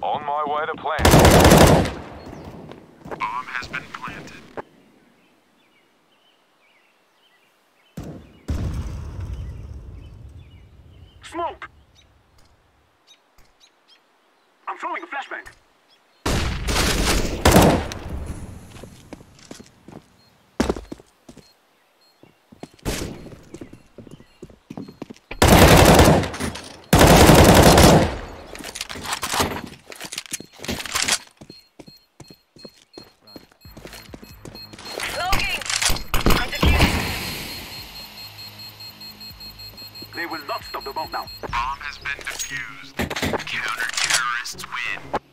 On my way to plant. Bomb has been planted. Smoke! I'm throwing a flashbang. They will not stop the bomb now. Bomb has been defused. Counter-terrorists win.